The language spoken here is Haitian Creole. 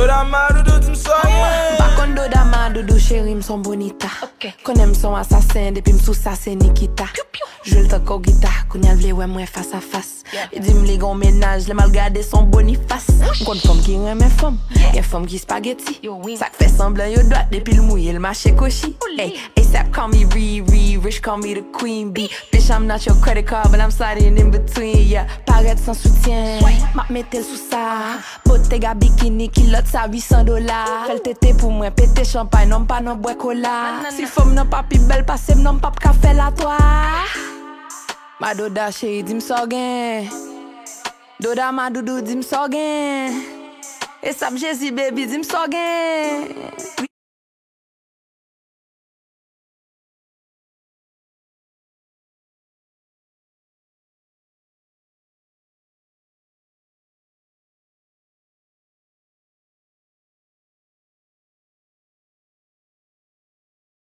Doda ma doudou di m'soye. Bakon doda ma doudou chéri m'son bonita. Konen m'son assassin depuis m'sou sa c'est Nikita. Jwel ta ko gita, kounya vle wè mwen face à face. E di m'li gon ménage, le mal gade son Boniface. M'kon femme qui reme femme, gen femme qui spaghetti. Sak fait semblant yo doit depuis le mouille, le marché koshi. Hey, ASAP call me Riri, Rich call me the queen bee. Bitch I'm not your credit card, but I'm sliding in between, yeah. Paraître sans soutien, m'a mette sous ça. Bottega bikini, kilote sa $800. Fèl tété pour moi, pété champagne, non pas non bois cola. Si femme non pas pi belle, passe non pas café la toi. Ma doda chérie, dis m'so gen. Doda ma doudou, dis m'so gen. ASAP Jésus baby, dis m'so gen.